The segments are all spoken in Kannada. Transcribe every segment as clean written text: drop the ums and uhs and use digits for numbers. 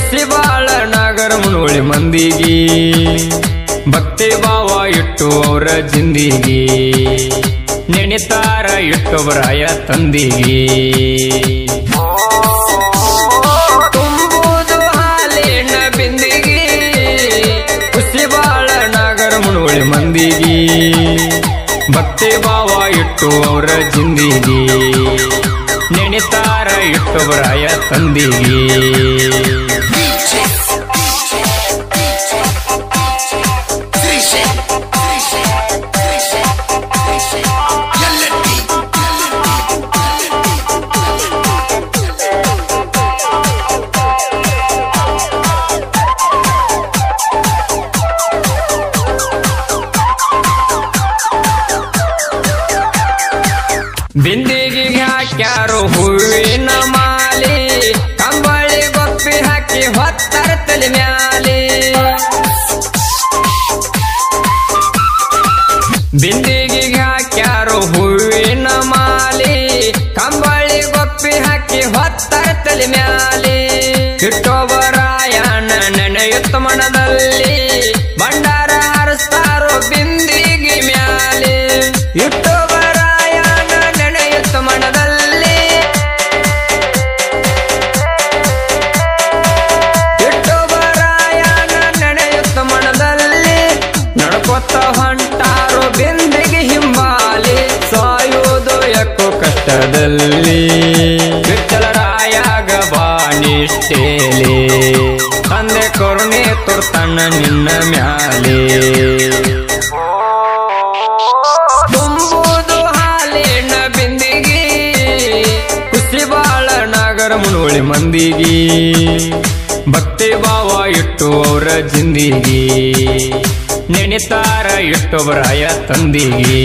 ಖುಷಿ ಬಾಳ ನಾಗರ ಮುನೋಳಿ ಮಂದಿಗೆ ಭಕ್ತಿ ಭಾವ ಇಟ್ಟು ಅವರ ಜಿಂದಿಗೆ ನೆನೆತಾರ ಇಟ್ಟೊಬ್ಬರಾಯ ತಂದಿಗೆ ತುಂಬುವುದು ಹಾಲಿನ ಬಿಂದಿಗೆ ಖುಷಿ ಬಾಳ ನಾಗರ ಮುನೋಳಿ ಮಂದಿಗೆ ಭಕ್ತಿ ಭಾವ ಇಟ್ಟು ಅವರ ಜಿಂದಿಗೆ ನೆನೆತಾರ ಇಟ್ಟೊಬ್ಬರಾಯ ತಂದಿಗೆ ಬಿಂದಿಗೆ ಹಾಕ್ಯಾರು ಹೂವಿನ ಮಾಲೆ ಕಂಬಳಿ ಗೊಪ್ಪಿ ಹಾಕಿ ಹೊತ್ತರ ತಲೆ ಮ್ಯಾಲೆ ಬಿಂದಿಗೆ ಹಾಕ್ಯಾರು ಹೂವಿನ ಮಾಲೆ ಕಂಬಳಿ ಗೊಪ್ಪಿ ಹಾಕಿ ಹೊತ್ತರ ತಲೆ ಮ್ಯಾಲೆ ಇಟ್ಟೊಬ್ಬರಾಯನ ನೆನೆಯುತ್ತ ಮನದಲ್ಲಿ ಭಂಡಾರ ಹರಿಸ್ತಾರೋ ಬಿಂದಿಗೆ ಮ್ಯಾಲೆ ಮನದಲ್ಲಿ ಇಟ್ಟೊಬ್ಬರಾಯನ ನೆನೆಯುತ್ತ ಮನದಲ್ಲಿ ನಡ್ಕೊತ್ತ ಹೊಂಟಾರೋ ಬಿಂದಿಗೆ ಹಿಂಬಾಲಿ ಸಾಯುವುದು ಯಾಕೋ ಕಷ್ಟದಲ್ಲಿ ವಿಠಲರಾಯಾಗ ಬಾನಿಷ್ಟೇಲಿ ತಂದೆ ಕರುಣೆ ತೋರ್ತಣ್ಣ ನಿನ್ನ ಮ್ಯಾಲೆ ಮುನೋಳಿ ಮಂದಿಗೆ ಭಕ್ತಿ ಭಾವ ಇಟ್ಟು ಅವರ ಜಿಂದಿಗೆ ನೆನೆತಾರ ಇಟ್ಟೊಬ್ಬರಾಯ ತಂದಿಗೆ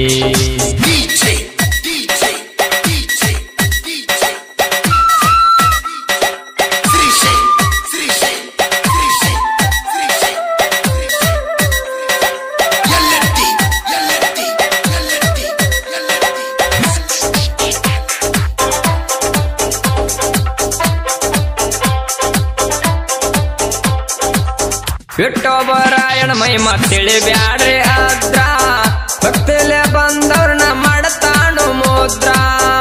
ಇಟ್ಟೊಬ್ಬರಾಯಣ ಮಹಿಮಾ ತಿಳಿ ಬ್ಯಾಡ್ರಿ ಆದ್ರ ಭಕ್ತಿಲೆ ಬಂದವ್ರನ್ನ ಮಾಡತಾನು ಮುದ್ರ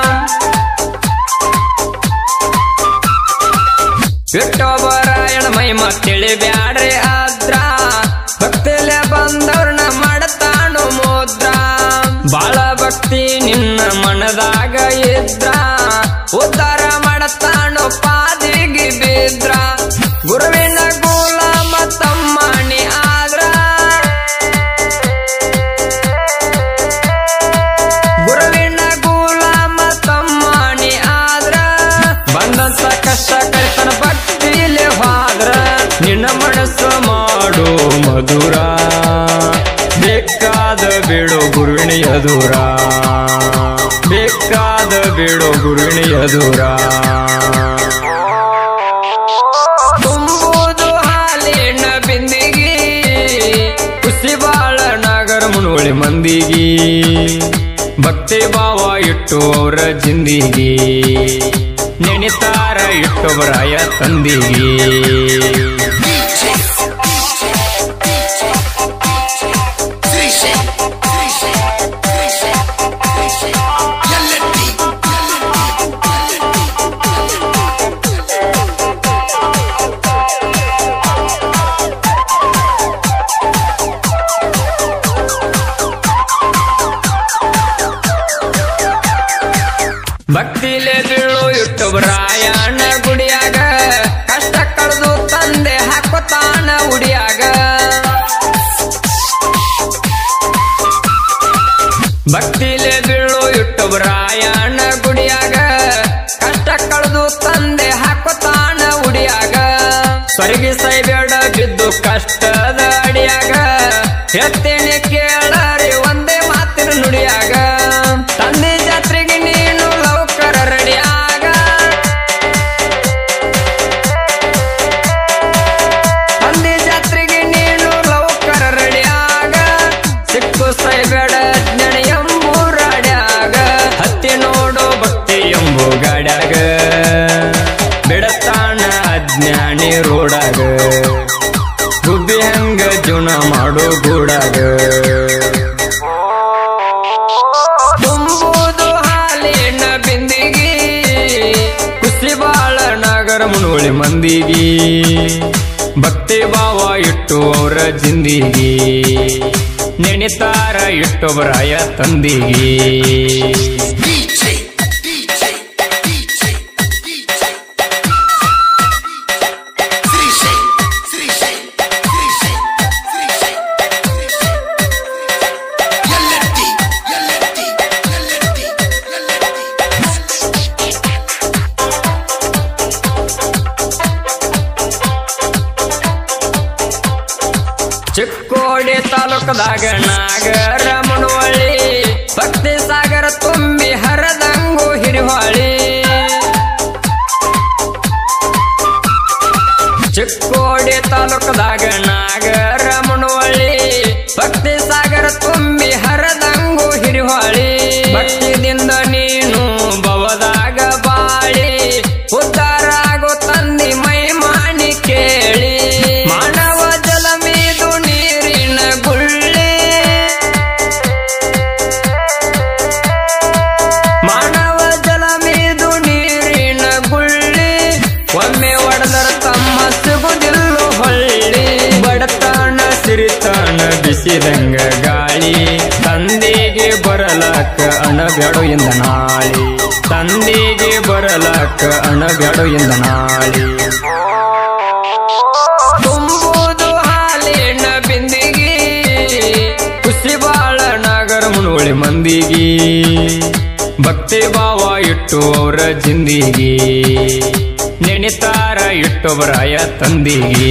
ಇಟ್ಟೊಬ್ಬರಾಯಣ ಮಹಿಮಾ ತಿಳಿ ಬ್ಯಾಡ್ರಿ ಆದ್ರ ಭಕ್ತಿಲೆ ಬಂದವ್ರನ್ನ ಮಾಡತಾನು ಮುದ್ರ ಬಾಳ ಭಕ್ತಿ ನಿನ್ನ ಮನದಾಗ ಇದ್ರ ಉದ್ಧಾರ ಮಾಡತಾನು ಪಾದಿಗೆ ಬಿದ್ರ ಗುರುವಿನ ಗುಲಾಮ ತಮ್ಮಣಿ ಆದ್ರ ಗುರುವಿನ ಗುಲಾಮ ತಮ್ಮಣಿ ಆದ್ರ ಬಂದಂತ ಕಷ್ಟ ಕಳಿತನ ಭಕ್ತಿಲಿ ಹಾದ್ರ ನಿನ್ನ ಮನಸ್ಸು ಮಾಡು ಮಧುರ ಬೇಕಾದ ಬೇಡೋ ಗುರುವಿನ ಎದುರ ಬೇಕಾದ ಬೇಡೋ ಗುರುವಿನ ಎದುರ ಮುನೋಳಿ ಮಂದಿಗೆ ಭಕ್ತಿ ಭಾವ ಇಟ್ಟು ಅವರ ಜಿಂದಿಗೆ ನೆನೆತಾರ ಇಟ್ಟೊಬ್ಬರಾಯ ತಂದಿಗೆ ಭಕ್ತಿಲೆ ಬೀಳು ಇಟ್ಟೊಬ್ಬರಾಯನ ಗುಡಿಯಾಗ ಕಷ್ಟ ಕಳೆದು ತಂದೆ ಹಾಕೋತಾನ ಉಡಿಯಾಗ ಭಕ್ತಿಲೆ ಬೀಳು ಇಟ್ಟೊಬ್ಬರಾಯನ ಗುಡಿಯಾಗ ಕಷ್ಟ ಕಳೆದು ತಂದೆ ಹಾಕೋತಾನ ಉಡಿಯಾಗ ಸ್ವರ್ಗಿ ಸೈಬೇಡ ಬಿದ್ದು ಕಷ್ಟದ ಅಡಿಯಾಗ ಹೇಳ್ತೇನೆ ಕೇಳರಿ ಒಂದೇ ಮಾತಿನ ನುಡಿಯಾಗ ತಂದೆ ಜಾತ್ರೆಗೆ ನೀನು ಲೌಕರ ರೆಡಿಯಾಗ ತಂದೆ ಜಾತ್ರೆಗೆ ನೀನು ಲೌಕರ ರೆಡಿಯಾಗ ಸಿಕ್ಕು ಸೈಬೇಡ ಜ್ಞಾನ ಎಂಬೂರಾಡ್ಯಾಗ ಹತ್ತಿ ನೋಡೋ ಭಕ್ತಿ ಎಂಬು ಗಾಡ್ಯಾಗ ಬಿಡತಾಣ ಅಜ್ಞ ಮ್ಯಾಣಿ ರೋಡಾಗ ಗುಬ್ಬಿ ಹಂಗ ಜೀವನ ಮಾಡೋ ಗೂಡಾಗ ತುಂಬುದು ಹಾಲಿನ ಬಿಂದಿಗಿ ಖುಷಿ ಬಾಳ ನಾಗರ ಮುನೋಳಿ ಮಂದಿಗಿ ಭಕ್ತಿ ಭಾವ ಇಟ್ಟು ಅವರ ಜಿಂದಿಗಿ ನೆನೆತಾರ ಇಟ್ಟೊಬ್ಬರಾಯ ತಂದಿಗಿ ಚಿಕ್ಕೋಡಿ ತಾಲೂಕದಾಗ ನಾಗರ ಮುನವಳ್ಳಿ ಭಕ್ತಿ ಸಾಗರ ತುಂಬಿ ಹರದಂಗು ಹಿರಿವಾಳಿ ಚಿಕ್ಕೋಡಿ ತಾಲೂಕದಾಗ ನಾಗರ ಮುನವಳ್ಳಿ ಭಕ್ತಿ ಸಾಗರ ತುಂಬಿ ಹರದಂಗು ಹಿರಿವಾಳಿ ಭಕ್ತಿದಿಂದ ನೀನು ಭವದಾಗ ಬಾಳಿ ಉದ್ಧಾರ ಆಗೋ ತಂದಿ ಮೈ ಮಾಣಿ ಕೇಳಿ ಮಾನವ ಜಲ ಮೀದು ನೀರಿನ ಗುಳ್ಳಿ ಮಾನವ ಜಲ ಮೀದು ನೀರಿನ ಗುಳ್ಳಿ ಒಮ್ಮೆ ಒಡೆದರ ತಮ್ಮ ಸಿಗುದಿಲ್ಲ ಹೊಳ್ಳಿ ಬಡತನ ಸಿರಿತನ ಬಿಸಿದಂಗ ಗಾಳಿ ತಂದೆಗೆ ಬರಲಕ್ಕ ಅಣಬ್ಯಾಡು ಎಂದ ನಾಳಿ ತಂದೆಗೆ ಬರಲಕ್ಕ ಅಣಬ್ಯಾಡು ಎಂದ ನಾಳಿ ತುಂಬುದು ಹಾಲಿನ ಬಿಂದಿಗಿ ಖುಷಿ ಬಾಳ ನಾಗರ ಮುನೋಳಿ ಮಂದಿಗಿ ಭಕ್ತಿ ಭಾವ ಇಟ್ಟು ಅವರ ಜಿಂದಿಗಿ ನೆನೆತಾರ ಇಟ್ಟೊಬ್ಬರಾಯ ತಂದಿಗಿ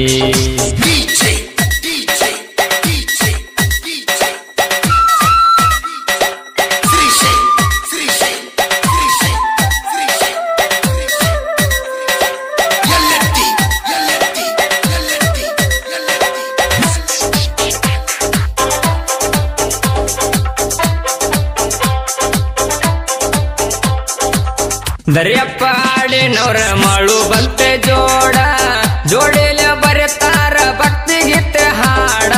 ದರಿಯಪ್ಪ ಆಡಿನವ್ರ ಮಾಳು ಬಂತೆ ಜೋಡ ಜೋಡಿಲ ಬರೆತಾರ ಭಕ್ತಿ ಗೀತೆ ಹಾಡ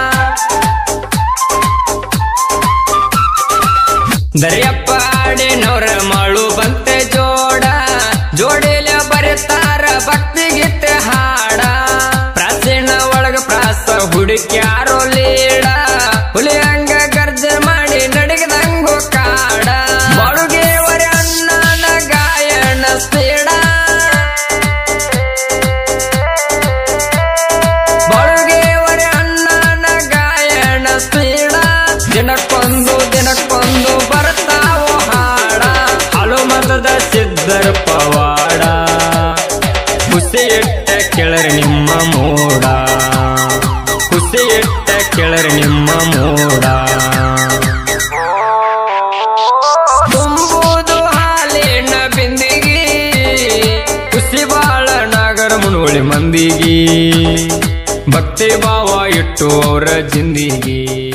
ದರಿಯಪ್ಪ ಆಡಿನವ್ರ ಮಾಳು ಬಂತೆ ಜೋಡ ಜೋಡಿಲ ಬರೆತಾರ ಭಕ್ತಿ ಗೀತೆ ಹಾಡ ಪ್ರಾಚೀನ ಒಳಗ ಪ್ರಾಸ ಹುಡುಕ್ಯಾರೋ ಲೀಡ ಹುಲಿ ಹಂಗ ಗರ್ಜ ಮಾಡಿ ನಡಗದಂಗು ಕಾಡ ಬಾಳುಗೇವರ ಅಣ್ಣನ ಗಾಯನ ಸ್ಪೀಡ ಬಾಳುಗೇವರ ಅಣ್ಣನ ಗಾಯನ ಸ್ಪೀಡ ದಿನಕ್ಕೊಂದು ಬರ್ತಾವೋ ಹಾಡ ಹಾಲು ಮತದ ಸಿದ್ಧರ ಪವಾಡ ಖುಷಿ ಇಟ್ಟ ಕೆಳರಿ ನಿಮ್ಮ ಮೋಡ ಖುಷಿ ಇಟ್ಟ ಕೆಳರಿ ನಿಮ್ಮ ಮೋಡ ತುಂಬುದು ಹಾಲಿನ ಬಿಂದಿಗಿ ಖುಷಿ ಬಾಳ ನಾಗರ ಮುನೋಳಿ ಮಂದಿಗಿ ಭಕ್ತಿ ಭಾವ ಇಟ್ಟು ಅವರ ಜಿಂದಿಗಿ